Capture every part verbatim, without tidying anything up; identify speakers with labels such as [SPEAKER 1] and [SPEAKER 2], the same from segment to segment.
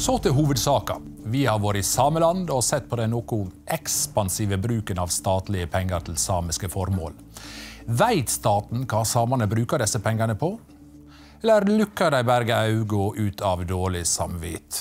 [SPEAKER 1] Så til hovedsaken. Vi har vært i Sameland og sett på den noe ekspansive bruken av statlige penger til samiske formål. Vet staten hva samene bruker disse pengene på? Eller lukker de berge øynene ut av dårlig samvitt?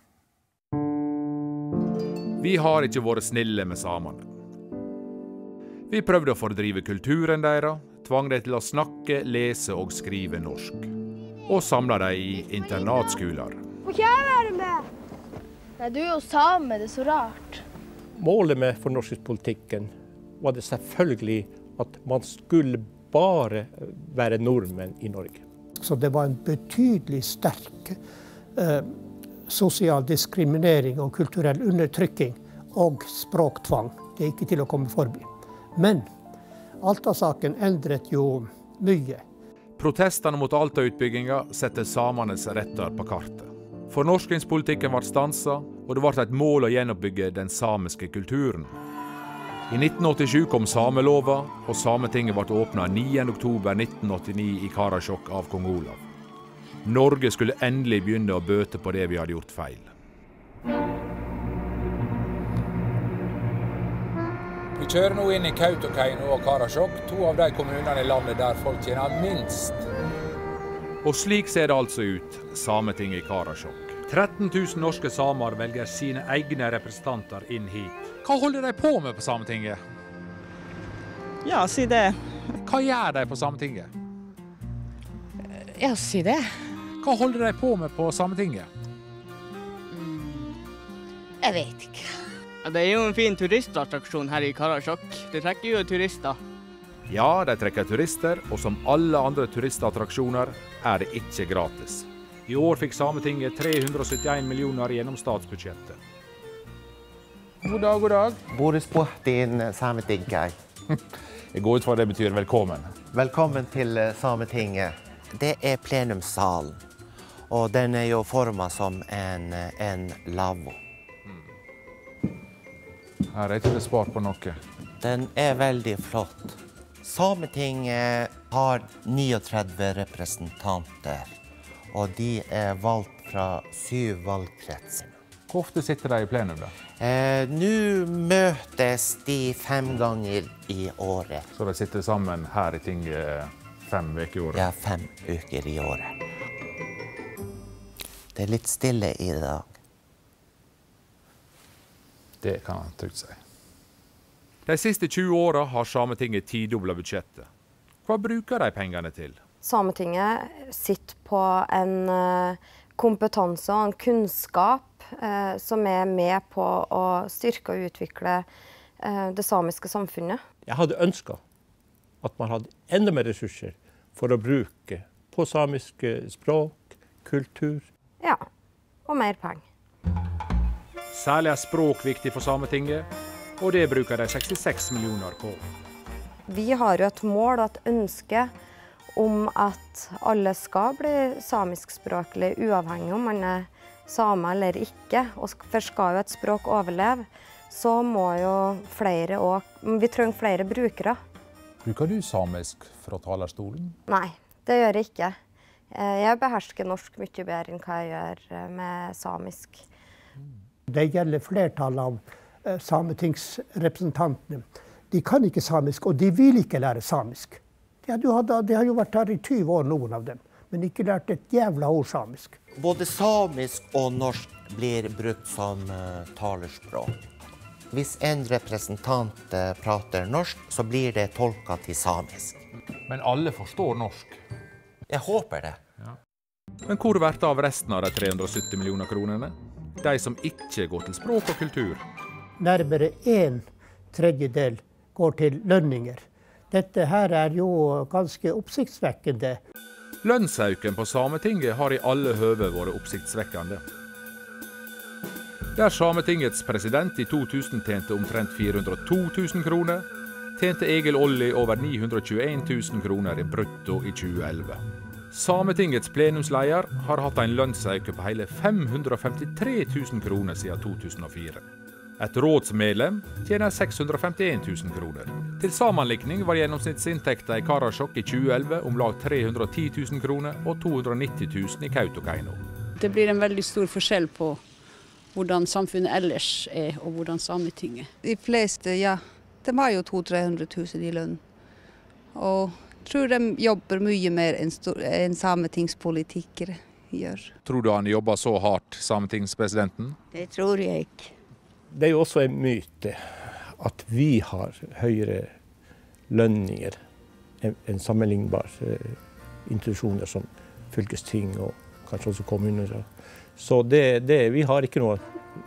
[SPEAKER 1] Vi har ikke vært snille med samene. Vi prøvde å fordrive kulturen deres, tvang dem til å snakke, lese og skrive norsk. Og samla dem i internatskoler.
[SPEAKER 2] Får ikke jeg være med? Nei, du er jo same, det er så rart.
[SPEAKER 3] Målet med fornorskingspolitikken var det selvfølgelig at man skulle bare være nordmenn i Norge.
[SPEAKER 4] Så det var en betydelig sterk eh, sosial diskriminering og kulturell undertrykking og språktvang. Det er ikke til å komme forbi. Men Alta-saken endret jo mye.
[SPEAKER 1] Protestene mot Alta-utbygginga setter samenes retter på kartet. Fornorskingspolitikken ble stanset, og det ble et mål å gjenoppbygge den samiske kulturen. I nitten åttisju kom samelova, og Sametinget ble åpnet niende oktober nitten åttini i Karasjok av kong Olav. Norge skulle endelig begynne å bøte på det vi hadde gjort feil. Vi kjører nå inn i Kautokeino og Karasjok, to av de kommunene i landet der folk tjener minst. Og slik ser det altså ut, Sametinget i Karasjok. tretten tusen norske samer velger sine egne representanter inn hit. Hva holder de på med på Sametinget?
[SPEAKER 5] Ja, si det.
[SPEAKER 1] Hva gjør de på Sametinget?
[SPEAKER 5] Ja, si det.
[SPEAKER 1] Hva holder de på med på Sametinget?
[SPEAKER 5] Jeg vet ikke. Ja, det er jo en fin turistattraksjon her i Karasjok. Det trekker jo turister.
[SPEAKER 1] Ja, de trekker turister, og som alle andre turistattraksjoner er det ikke gratis. I år fikk Sametinget tre hundre og syttien millioner gjennom statsbudsjettet. God dag, god dag.
[SPEAKER 6] Boris Puhtin, Sametinget.
[SPEAKER 1] Jeg går ut fra det betyr velkommen.
[SPEAKER 6] Velkommen til Sametinget. Det er plenumssalen, og den er jo formet som en, en lavvo.
[SPEAKER 1] Her er ikke det spart på noe.
[SPEAKER 6] Den er veldig flott. Sametinget har trettini representanter, og de er valgt fra syv valgkretser.
[SPEAKER 1] Hvor ofte sitter de i plenum da?
[SPEAKER 6] Eh, Nå møtes de fem ganger i året.
[SPEAKER 1] Så de sitter sammen her i tinget fem uker i året?
[SPEAKER 6] Ja, fem uker i året. Det er litt stille i dag.
[SPEAKER 1] Det kan han trygt si. De siste tjue årene har Sametinget tidoblet budsjettet. Hva bruker de pengene til?
[SPEAKER 7] Sametinget sitter på en kompetanse og en kunnskap eh, som er med på å styrke og utvikle eh, det samiske samfunnet.
[SPEAKER 3] Jeg hadde ønsket at man hadde enda mer ressurser for å bruke på samiske språk, kultur.
[SPEAKER 7] Ja, og mer penger.
[SPEAKER 1] Særlig er språk viktig for Sametinget, og det bruker de sekstiseks millioner på.
[SPEAKER 7] Vi har jo et mål og et ønske om at alle skal bli samiskspråklig, uavhengig om man er same eller ikke. Og for skal jo et språk overleve, så må jo flere også, vi trenger flere brukere.
[SPEAKER 1] Bruker du samisk fra talerstolen?
[SPEAKER 7] Nei, det gjør jeg ikke. Jeg behersker norsk mye bedre enn hva jeg gjør med samisk.
[SPEAKER 4] Det gjelder flertallet av eh, sametingsrepresentantene. De kan ikke samisk, og de vil ikke lære samisk. De har, jo, de har jo vært her i tyve år, noen av dem, men ikke lært et jævla ord samisk.
[SPEAKER 6] Både samisk og norsk blir brukt som uh, talerspråk. Hvis en representant uh, prater norsk, så blir det tolket til samisk.
[SPEAKER 1] Men alle forstår norsk?
[SPEAKER 6] Jeg håper det.
[SPEAKER 1] Ja. Men hvor blir det av resten av de tre hundre og sytti millioner kronene? De som ikke går til språk og kultur?
[SPEAKER 4] Nærmere en tredjedel går til lønninger. Dette her er jo ganske oppsiktsvekkende.
[SPEAKER 1] Lønnsauken på Sametinget har i alle høve vært oppsiktsvekkende. Der Sametingets president i to tusen tjente omtrent fire hundre og to tusen kroner, tjente Egil Olli over ni hundre og tjueen tusen kroner i brutto i tjue elleve. Sametingets plenumsleder har hatt en lønnsauke på hele fem hundre og femtitre tusen kroner siden to tusen og fire. Et rådsmedlem tjener seks hundre og femtien tusen kroner. Til sammenlikning var gjennomsnittsinntekten i Karasjok i tjue elleve om lag tre hundre og ti tusen kroner og to hundre og nitti tusen i Kautokeino.
[SPEAKER 8] Det blir en veldig stor forskjell på hvordan samfunnet ellers er, og hvordan Sametinget.
[SPEAKER 9] De fleste, ja, de har jo to til tre hundre tusen i lønn. Og jeg tror de jobber mye mer enn en sametingspolitikere gjør.
[SPEAKER 1] Tror du han jobber så hardt, sametingspresidenten?
[SPEAKER 9] Det tror jeg ikke.
[SPEAKER 3] Det er jo også en myte at vi har høyere lønninger enn sammenlignbare institusjoner som fylkesting og kanskje også kommuner. Så det, det, vi har ikke noe.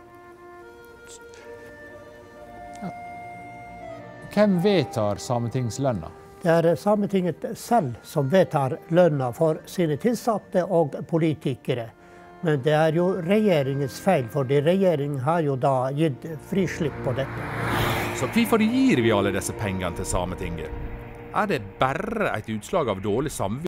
[SPEAKER 1] Hvem vedtar sametingslønna?
[SPEAKER 4] Det er Sametinget selv som vedtar lønna for sine tilsatte og politikere. Men det er jo regjeringens feil, fordi regjeringen har jo da gitt frislipp på dette.
[SPEAKER 1] Så hvorfor gir vi alle disse pengene til Sametinget? Er det bare et utslag av dårlig samvittighet?